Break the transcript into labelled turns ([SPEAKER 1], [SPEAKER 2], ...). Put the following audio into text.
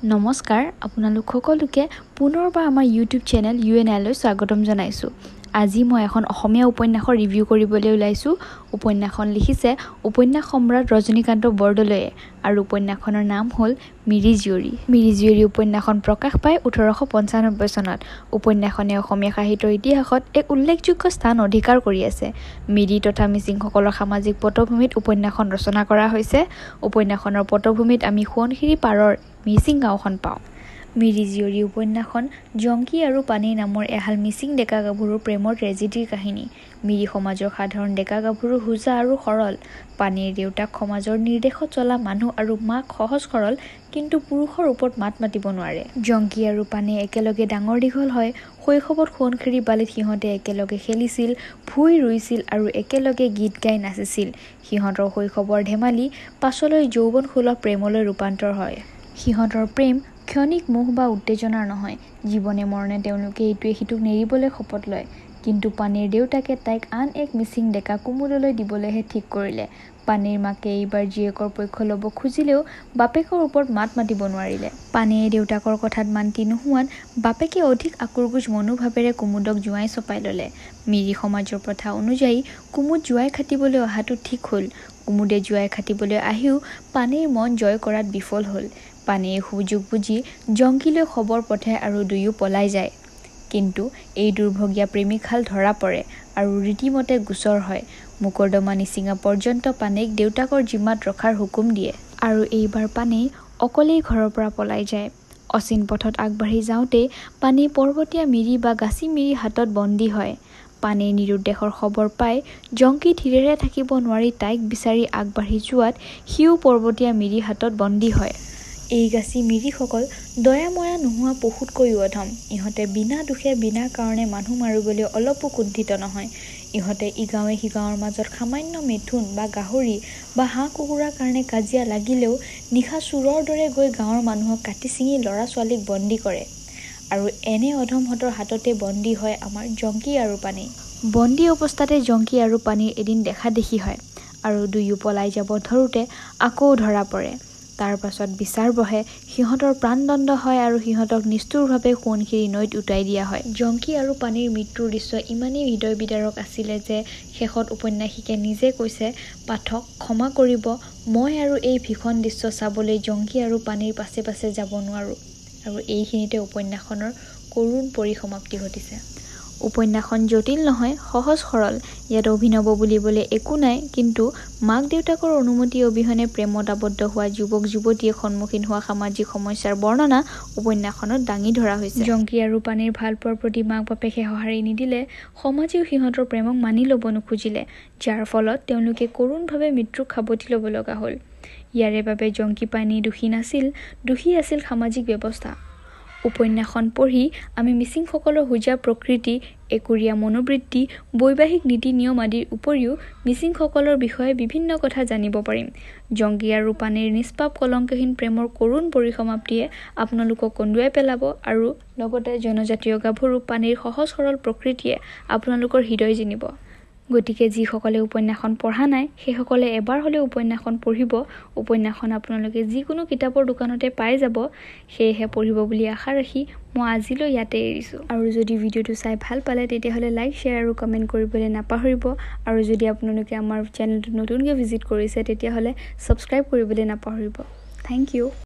[SPEAKER 1] নমস্কাৰ আপোনালোক সকলোকে পুনৰবাৰ আমাৰ ইউটিউব চেনেল UNL স্বাগতম জনাইছো। আজি মই এখন অসমীয়া উপন্যাসৰ ৰিভিউ কৰিবলৈ ওলাইছো। উপন্যাসখন লিখিছে উপন্যাস সম্ৰাট ৰজনীকান্ত বৰদলৈয়ে আৰু উপন্যাসখনৰ নাম হ'ল মিৰি জীয়ৰী। মিৰি জীয়ৰী উপন্যাসখন প্ৰকাশ পায় 1895 চনত। উপন্যাসখনে অসমীয়া সাহিত্যৰ ইতিহাসত এক উল্লেখযোগ্য স্থান অধিকাৰ কৰি আছে। মিৰি তথা মিচিংসকলৰ সামাজিক পটভূমিত উপন্যাসখন ৰচনা কৰা হৈছে। উপন্যাসখনৰ পটভূমিত আমি সোৱণশিৰি পাৰৰ মিচিং গাঁওখন পাওঁ। মিৰি জীয়ৰী উপন্যাসখন জংকী আৰু পানী নামৰ এহাল মিচিং ডেকা গাভৰুৰ প্ৰেমৰ ট্ৰেজেডিৰ কাহিনী। মিৰি সমাজৰ সাধাৰণ ডেকা গাভৰু হোজা আৰু সৰল। পানীৰ দেউতাক সমাজৰ নিৰ্দেশত চলা মানুহ আৰু মাক সহজ সৰল, কিন্তু পুৰুষৰ ওপৰত মাত মাতিব নোৱাৰে। জংকী আৰু পানী একেলগে ডাঙৰ দীঘল হয়। শৈশৱত সোৱণশিৰি বালিত সিহঁতে একেলগে খেলিছিল, ভুই ৰুইছিল আৰু একেলগে গীত গাই নাচিছিল। সিহঁতৰ শৈশৱৰ ধেমালি পাছলৈ যৌৱন সুলভ প্ৰেমলৈ ৰূপান্তৰ হয়। সিহঁতৰ প্ৰেম ক্ষণিক মোহ বা উত্তেজনাৰ নহয়। জীৱনে মৰণে তেওঁলোকে ইটোৱে সিটোক নেৰিবলৈ শপত লয়। কিন্তু পানীৰ দেউতাকে তাইক আন এক মিচিং ডেকা কুমুদলৈ দিবলৈহে ঠিক কৰিলে। পানীৰ মাকে এইবাৰ জীয়েকৰ পক্ষ ল'ব খুজিলেও বাপেকৰ ওপৰত মাত মাতিব নোৱাৰিলে। পানীয়ে দেউতাকৰ কথাত মান্তি নোহোৱাত বাপেকে অধিক আকুৰগুজ মনোভাৱেৰে কুমুদক জোঁৱাই চপাই ল'লে। মিৰি সমাজৰ প্ৰথা অনুযায়ী কুমুদ জোঁৱাই খাটিবলৈ অহাটো ঠিক হ'ল। কুমুদে জোঁৱাই খাটিবলৈ আহিও পানীৰ মন জয় কৰাত বিফল হ'ল। পানীয়ে সুযোগ বুজি জংকীলৈ খবৰ পঠায় আৰু দুয়ো পলাই যায়। কিন্তু এই দুৰ্ভগীয়া প্ৰেমিকহাল ধৰা পৰে আৰু ৰীতিমতে গোচৰ হয়। মোকৰ্দমা নিচিঙা পৰ্যন্ত পানীক দেউতাকৰ জিম্মাত ৰখাৰ হুকুম দিয়ে। আৰু এইবাৰ পানী অকলেই ঘৰৰ পৰা পলাই যায়। অচিন পথত আগবাঢ়ি যাওঁতেই পানী পৰ্বতীয়া মিৰি বা গাচি মিৰি হাতত বন্দী হয়। পানীৰ নিৰুদ্দেশৰ খবৰ পাই জংকী থিৰেৰে থাকিব নোৱাৰি তাইক বিচাৰি আগবাঢ়ি যোৱাত সিও পৰ্বতীয়া মিৰি হাতত বন্দী হয়। এই গাচি মিৰিসকল দয়া ময়া নোহোৱা পশুতকৈও অধম। ইহঁতে বিনা দোষে বিনা কাৰণে মানুহ মাৰিবলৈ অলপো কুণ্ঠিত নহয়। ইহঁতে ইগাঁৱে সিগাঁৱৰ মাজত সামান্য মিথুন বা গাহৰি বা হাঁহ কুকুৰাৰ কাৰণে কাজিয়া লাগিলেও নিশা চোৰৰ দৰে গৈ গাঁৱৰ মানুহক কাটি ছিঙি ল'ৰা ছোৱালীক বন্দী কৰে। আৰু এনে অধমহঁতৰ হাততে বন্দী হয় আমাৰ জংকী আৰু পানী। বন্দী অৱস্থাতে জংকী আৰু পানীৰ এদিন দেখা দেখি হয় আৰু দুয়ো পলাই যাব ধৰোঁতে আকৌ ধৰা পৰে। তাৰ পাছত বিচাৰ বহে, সিহঁতৰ প্ৰাণদণ্ড হয় আৰু সিহঁতক নিষ্ঠুৰভাৱে সোৱণশিৰি নৈত উটাই দিয়া হয়। জংকী আৰু পানীৰ মৃত্যুৰ দৃশ্য ইমানেই হৃদয় বিদাৰক আছিলে যে শেষত উপন্যাসিকে নিজে কৈছে, পাঠক ক্ষমা কৰিব, মই আৰু এই ভীষণ দৃশ্য চাবলৈ জংকী আৰু পানীৰ পাছে পাছে যাব নোৱাৰোঁ। আৰু এইখিনিতে উপন্যাসখনৰ কৰুণ পৰিসমাপ্তি ঘটিছে। উপন্যাসখন জটিল নহয়, সহজ সৰল। ইয়াত অভিনৱ বুলিবলৈ একো নাই, কিন্তু মাক দেউতাকৰ অনুমতি অবিহনে প্ৰেমত আবদ্ধ হোৱা যুৱক যুৱতীয়ে সন্মুখীন হোৱা সামাজিক সমস্যাৰ বৰ্ণনা উপন্যাসখনত দাঙি ধৰা হৈছে। জংকী আৰু পানীৰ ভালপোৱাৰ প্ৰতি মাক বাপেকে সঁহাৰি নিদিলে, সমাজেও সিহঁতৰ প্ৰেমক মানি ল'ব নোখুজিলে, যাৰ ফলত তেওঁলোকে কৰুণভাৱে মৃত্যুক সাৱটি ল'ব লগা হ'ল। ইয়াৰে বাবে জংকী পানী দোষী নাছিল, দোষী আছিল সামাজিক ব্যৱস্থা। উপন্যাসখন পঢ়ি আমি মিচিংসকলৰ হোজা প্ৰকৃতি, একুৰীয়া মনোবৃত্তি, বৈবাহিক নীতি নিয়ম আদিৰ উপৰিও মিচিংসকলৰ বিষয়ে বিভিন্ন কথা জানিব পাৰিম। জংকী আৰু পানীৰ নিষ্পাপ কলংকহীন প্ৰেমৰ কৰুণ পৰিসমাপ্তিয়ে আপোনালোকক কন্দুৱাই পেলাব আৰু লগতে জনজাতীয় গাভৰু পানীৰ সহজ সৰল প্ৰকৃতিয়ে আপোনালোকৰ হৃদয় জিনিব। গতিকে যিসকলে উপন্যাসখন পঢ়া নাই সেইসকলে এবাৰ হ'লেও উপন্যাসখন পঢ়িব। উপন্যাসখন আপোনালোকে যিকোনো কিতাপৰ দোকানতে পাই যাব। সেয়েহে পঢ়িব বুলি আশা ৰাখি মই আজিলৈ ইয়াতে এৰিছোঁ। আৰু যদি ভিডিঅ'টো চাই ভাল পালে তেতিয়াহ'লে লাইক, শ্বেয়াৰ আৰু কমেণ্ট কৰিবলৈ নাপাহৰিব। আৰু যদি আপোনালোকে আমাৰ চেনেলটো নতুনকৈ ভিজিট কৰিছে তেতিয়াহ'লে ছাবস্ক্ৰাইব কৰিবলৈ নাপাহৰিব। Thank U.